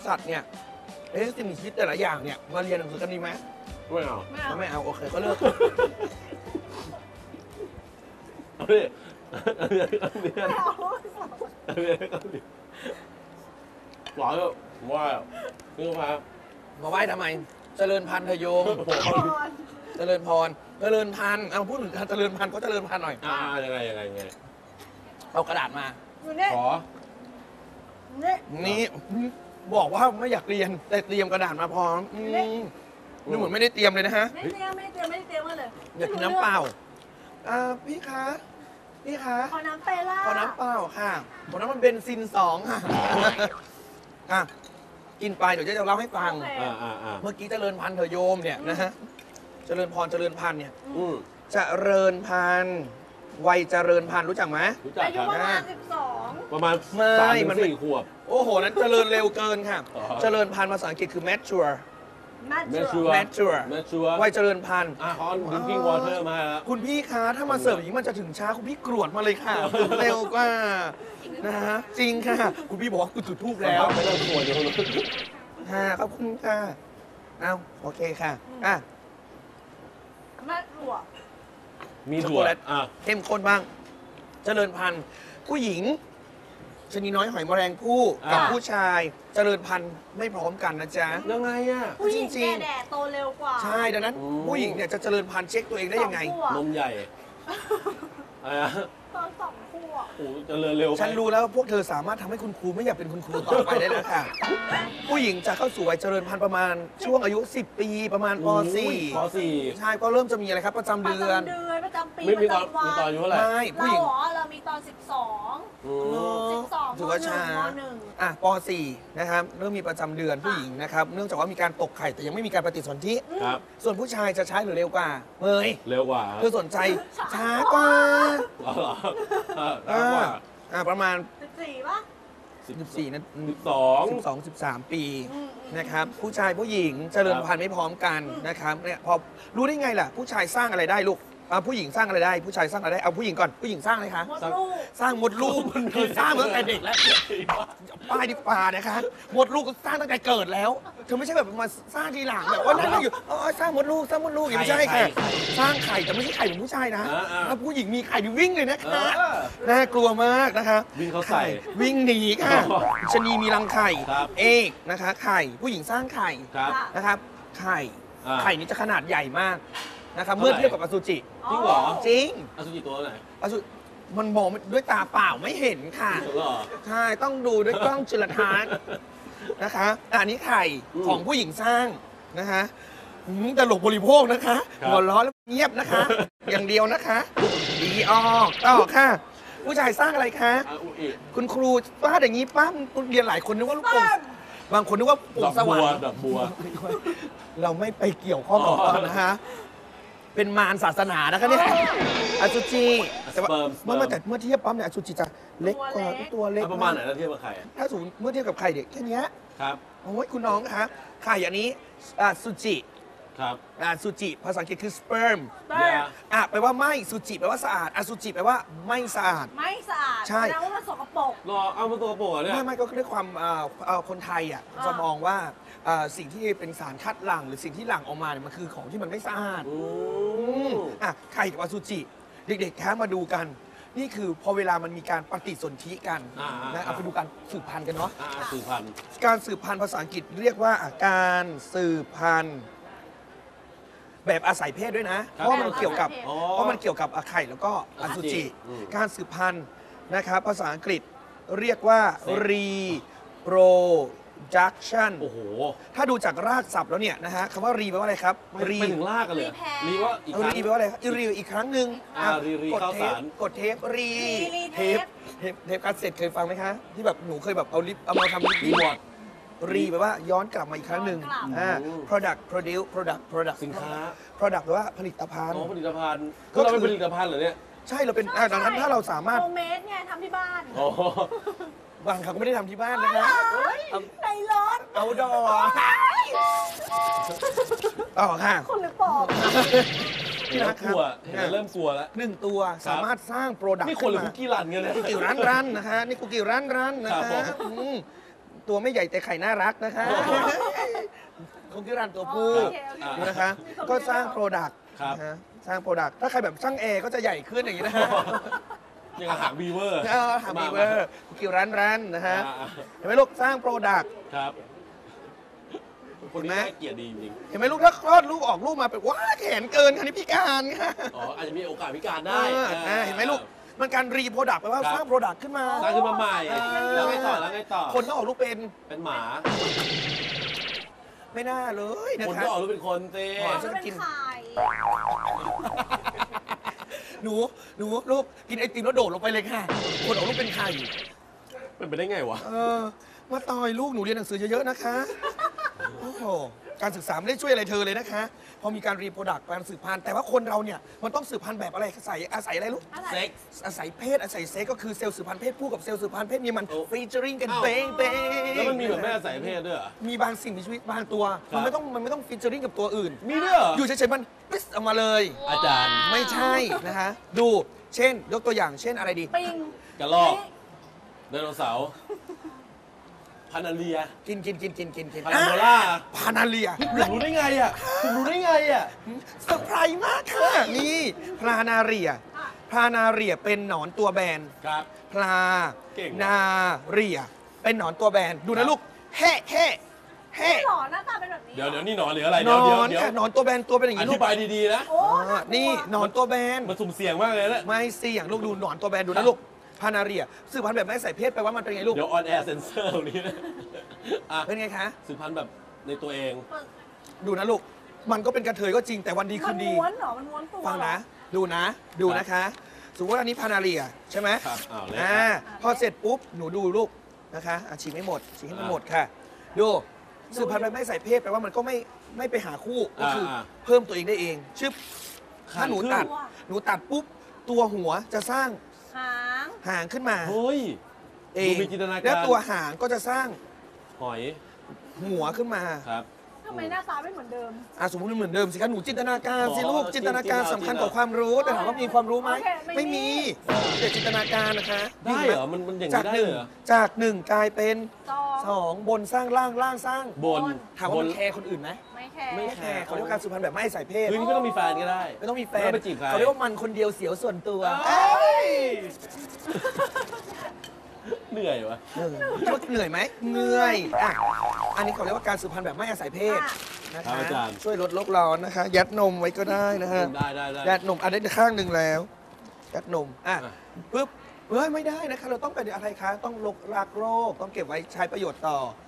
สัตว์เนี่ยสิ่งมีชีวิตแต่ละอย่างเนี่ยมาเรียนหนังสือกันดีไหมไม่เอาไม่เอาโอเคก็เลิกเฮ้ยหวานเลยว้าวนี่มาไหว้ทำไมเจริญพันธุ์เธอโยมเจริญพรเจริญพันธุ์เอาพูดถึงเจริญพันธุ์ก็เจริญพันธุ์หน่อยยังไงเอากระดาษมาขอนี่บอกว่าไม่อยากเรียนแต่เตรียมกระดาษมาพร้อมดูเหมือนไม่ได้เตรียมเลยนะฮะไม่เตรียมเลยอยากกินน้ำเปล่าพี่คะขอน้ำเปล่าขอน้ำเปล่าค่ะขอน้ำมันเบนซิน2ค่ะกินไปเดี๋ยวจะเล่าให้ฟังเมื่อกี้เจริญพันธุ์เธอโยมเนี่ยนะฮะเจริญพรเจริญพันธุ์เนี่ยเจริญพันธุ์วัยเจริญพันธุ์รู้จักไหมอายุประมาณ12 ประมาณ3-4 ขวบโอ้โหนั้นเจริญเร็วเกินค่ะเจริญพันธุ์ภาษาอังกฤษคือ mature วัยเจริญพันธุ์คอนดิงกิ้งวอเตอร์มาแล้วคุณพี่คะถ้ามาเสิร์ฟอย่างนี้มันจะถึงช้าคุณพี่กรวดมาเลยค่ะเร็วกว่านะฮะจริงค่ะคุณพี่บอกว่าคุณจุดทูบแล้วไม่ต้องกรวดอยู่ขอบคุณค่ะเอาโอเคค่ะแม่ถั่วมีถั่วเข้มข้นบ้างเจริญพันธุ์ผู้หญิงชนีน้อยหอยแมลงผู้กับผู้ชายเจริญพันธุ์ไม่พร้อมกันนะจ๊ะยังไงผู้หญิงแก่โตเร็วกว่าใช่ดังนั้นผู้หญิงเนี่ยจะเจริญพันธุ์เช็คตัวเองได้ยังไงนมใหญ่ตอน2 ขวบโอ้เจริญเร็วฉันรู้แล้วพวกเธอสามารถทำให้คุณครูไม่อยากเป็นคุณครูต่อไปได้แล้วค่ะผู้หญิงจะเข้าสู่วัยเจริญพันธุ์ประมาณช่วงอายุ10 ปีประมาณป .4 ใช่ก็เริ่มจะมีอะไรครับประจำเดือนประจำปีไม่มีตอนอายุเท่าไหร่ไม่ผู้หญิงเรามีตอน12ถือว่าช้าป .4 นะครับเริ่มมีประจำเดือนผู้หญิงนะครับเนื่องจากว่ามีการตกไข่แต่ยังไม่มีการปฏิสนธิส่วนผู้ชายจะช้าหรือเร็วกว่าเมยเร็วกว่าเธอสนใจช้ากว่าประมาณ 14 ป่ะ 14นั้น13 ปีนะครับผู้ชายผู้หญิงเจริญพันธุ์ไม่พร้อมกันนะครับเนี่ยพอรู้ได้ไงล่ะผู้ชายสร้างอะไรได้ลูกผู้หญิงสร้างอะไรได้ผู้ชายสร้างอะไรได้เอาผู้หญิงก่อนผู้หญิงสร้างอะไรคะสร้างมดลูกคือสร้างตั้งแต่เด็กแล้วป้ายดิปานะคะมดลูกก็สร้างตั้งแต่เกิดแล้วเธอไม่ใช่แบบมาสร้างทีหลังแบบว่านั่งอยู่สร้างมดลูกอย่างไม่ใช่ค่ะสร้างไข่แต่ไม่ใช่ไข่เหมือนผู้ชายนะถ้าผู้หญิงมีไข่วิ่งเลยนะคะน่ากลัวมากนะคะวิ่งเขาใส่วิ่งหนีค่ะชนีมีรังไข่เอกนะคะไข่ผู้หญิงสร้างไข่นะครับไข่นี้จะขนาดใหญ่มากนะครับเมื่อเทียบกับอสุจิจริงเหรอจริงอสุจิตัวไหนอสุมันมองด้วยตาเปล่าไม่เห็นค่ะใช่ต้องดูด้วยกล้องจุลทรรศน์นะคะอันนี้ไข่ของผู้หญิงสร้างนะคะตลกบริโภคนะคะหัวล้อแล้วเงียบนะคะอย่างเดียวนะคะดีออกต่อค่ะผู้ชายสร้างอะไรคะคุณครูป้าอย่างนี้ป้าเรียนหลายคนนึกว่าลูกโป่งบางคนนึกว่าโป่งสว่างดอกบัวเราไม่ไปเกี่ยวข้องกับนะคะเป็นมารศาสนานะคะเนี่ยอสุจิแต่ว่าเมื่อเทียบปั๊มเนี่ยอสุจิจะเล็กกว่าตัวเล็กประมาณไหนถ้าเทียบกับไข่ถ้าสมมติเมื่อเทียบกับไข่เด็กแค่นี้ครับโอ้ยคุณน้องคะไข่อันนี้อสุจิครับอสุจิภาษาอังกฤษคือ sperm แปลว่าไม่สุจิแปลว่าสะอาดอสุจิแปลว่าไม่สะอาดใช่แล้วมันสกปรกเอามาตัวกระโปรงเนี่ยไม่ก็ด้วยความคนไทยจะมองว่าสิ่งที่เป็นสารคัดหลั่งหรือสิ่งที่หลั่งออกมาเนี่ยมันคือของที่มันไม่สะอาดไข่กับอสุจิเด็กๆแค่มาดูกันนี่คือพอเวลามันมีการปฏิสนธิกันนะเอาไปดูการสืบพันธุ์กันเนาะสืบพันธุ์การสืบพันธุ์ภาษาอังกฤษเรียกว่าการสืบพันธุ์แบบอาศัยเพศด้วยนะเพราะมันเกี่ยวกับไข่แล้วก็อสุจิการสืบพันธุ์นะครับภาษาอังกฤษเรียกว่า reproduction โอ้โหถ้าดูจากรากศัพท์แล้วเนี่ยนะฮะคำว่ารีแปลว่าอะไรครับรีถึงรากกันเลยรีว่าอีกครั้งรีแปลว่าอะไรรีอีกครั้งหนึ่งกดเทปรีเทปคัสเซ็ตเคยฟังไหมคะที่แบบหนูเคยแบบเอามาทำรีบอร์ดรีแปลว่าย้อนกลับมาอีกครั้งหนึ่งproduct product สินค้า product แปลว่าผลิตภัณฑ์ผลิตภัณฑ์ก็เราเป็นผลิตภัณฑ์เหรอเนี่ยใช่เราเป็นดังนั้นถ้าเราสามารถโฮมเมดไงทำที่บ้านบางครั้งก็ไม่ได้ทำที่บ้านนะคะในรถเอาดอต่อค่ะคนหรือปอบพี่นักกลัวเริ่มกลัวแล้ว 1 ตัวสามารถสร้างโปรดักต์นี่คนหรือคุกกี้รันกันเลยคุกกี้รันนะคะนี่คุกกี้รันนะคะตัวไม่ใหญ่แต่ไข่น่ารักนะคะคงที่รันตัวผู้โอเคโอเคนะคะ ก็สร้างโปรดักต์ครับนะฮะสร้างโปรดักต์ถ้าใครแบบช่างแอร์ก็จะใหญ่ขึ้นอย่างนี้นะฮะยังกับหางบีเวอร์หาบีเวอร์คุกกี้ร้านนะฮะอ่าเห็นไหมลูกสร้างโปรดักต์ครับคนนี้เห็นไหมน่าเกลียดดีจริงเห็นไหมลูกถ้าคลอดลูกออกลูกมาเป็นว้าแขนเกินค่ะนี่พิการค่ะๆอ๋ออาจจะมีโอกาสพิการได้เห็นไหมลูกมันการรีโปรดักต์แปลว่าครับสร้างโปรดักต์ขึ้นมาสร้างขึ้นมาใหม่ แล้วไงต่อแล้วไงต่อคนก็ออกลูกเป็นเป็นหมาไม่น่าเลยนะคนคะก็ออกรู้เป็นคนสิอ๋อมันเป็นไข่หนูลูกกินไอติมแล้วโดดลงไปเลยค่ะ คนออกลูกเป็นไข่เป็นไปได้ไงวะมาต่อยลูกหนูเรียนหนังสือเยอะๆนะคะโอ้โหการศึกษาไม่ได้ช่วยอะไรเธอเลยนะคะพอมีการรีโปรดักต์การสืบพันธุ์แต่ว่าคนเราเนี่ยมันต้องสืบพันธุ์แบบอะไรอาศัยอะไรลูกอะไรเซ็กซ์อาศัยเพศอาศัยเซ็กก็คือเซลล์สืบพันธุ์เพศผู้กับเซลล์สืบพันธุ์เพศเมียมันโอ้ฟีเจอริงกันอ้าวเต้งแล้วมันมีแบบไม่อาศัยเพศด้วยเหรอมีบางสิ่งมีชีวิตบางตัวครับมันไม่ต้องฟีเจอริงกับตัวอื่นมีด้วยเหรออยู่เฉยๆมันปิ๊สออกมาเลยอาจารย์ไม่ใช่นะคะดูเช่น ยกตัวอย่างเช่นอะไรดีปิงกระรอกไดโนเสาร์พานาเลียกินพานาโบล่าพานาเลียคุณรู้ได้ไงอ่ะคุณรู้ได้ไงอ่ะเซอร์ไพรส์มากค่ะนี่พลานาเรียพลานาเรียเป็นหนอนตัวแบนครับพลาเก่งว่ะนาเรียเป็นหนอนตัวแบนดูครันะบลูกเฮ่เฮ่เฮ่หล่อหน้าตาเป็นแบบนี้เดี๋ยวนี่หนอนหรืออะไรหนเดี๋ยวอนเดี๋ยวค่ะหนอนตัวแบนตัวเป็นอย่างอนี้ลูธิกบายดีๆนะโอ้น่ากลัวนี่หนอนตัวแบนมันสุ่มเสี่ยงมากเลยนะไม่สิอย่างลูกดูหนอนตัวแบนดูนะลูกพานาเรียสืบพันธุ์แบบไม่ใส่เพศแปลว่ามันเป็นไงลูกเดี๋ยวออนแอร์เซนเซอร์ตรงนี้นะอ่ะเป็นไงคะสืบพันธุ์แบบในตัวเองดูนะลูกมันก็เป็นกระเทยก็จริงแต่วันดีคืมันนดีม้วนเหรอ มันม้วนตัวฟังเหรอนะดูนะคะสมมติว่าอันนี้พานาเรียใช่ไหมครับอ้าวเลยพอเสร็จปุ๊บหนูดูลูกนะคะฉีกให้หมดฉีกให้มันหมดค่ะ ดูสืบพันธุ์แบบไม่ใส่เพศแปลว่ามันก็ไม่ไปหาคู่ก็คืออา เพิ่มตัวเองได้เองชึบถ้าหนูตัดปุ๊บตัวหัวจะสร้างหางหางขึ้นมาเฮ้ยเอดูงมีจินตนาการแล้วตัวหางก็จะสร้างหอยหัวขึ้นมาครับทำไมหน้าตาไม่เหมือนเดิมสมมติมันเหมือนเดิมสิคะหนูจินตนาการสิอ๋อลูกจินตนาการจริงๆสำคัญกว่าความรู้แต่ถามว่ามีความรู้ไหมโอเคไม่มีแต่จินตนาการนะคะได้เหรอมันอย่างจากนี้ได้หนึ่งเหรอจากหนึ่งกลายเป็นสอง 2บนสร้างล่างล่างสร้างบนถามว่ามันแคร์คนอื่นไหมไม่แคร์ไม่ไม่แคร์เขาเรียกว่าการสืบพันธุ์แบบไม่ใส่เพศเฮ้ยนี่ไม่ต้องมีแฟนก็ได้ไม่ต้องมีแฟไม่ต้นองไปจีบใครเขาเรียกว่ามันคนเดียวเสียวส่วนตัวเอ้ยเหนื่อยวะคิดว่าเหนื่อยไหมเหนื่อยอันนี้เขาเรียกว่าการสืบพันธุ์แบบไม่อาศัยเพศนะครัคะบอาจารย์ช่วยลดโลกร้อนนะคะ ยัดนมไว้ก็ได้นะฮะได้ยัดนมอันนี้ข้างหนึ่งแล้วยัดนมอ่ะปุ๊บเฮ้ยไม่ได้นะคะเราต้องเป็นอะไรคะต้องรักโรคต้องเก็บไว้ใช้ประโยชน์ต่อ